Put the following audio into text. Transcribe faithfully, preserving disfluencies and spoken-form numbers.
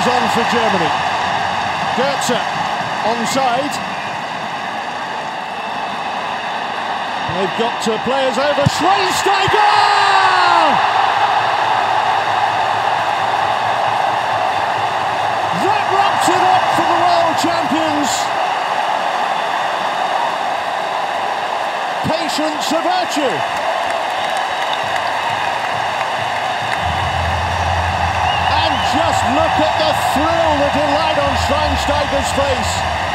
on for Germany. Goetze onside. They've got uh, players over. Schweinsteiger! That wraps it up for the world champions. Patience a virtue. And just look at the thrill, the delight on Schweinsteiger's face.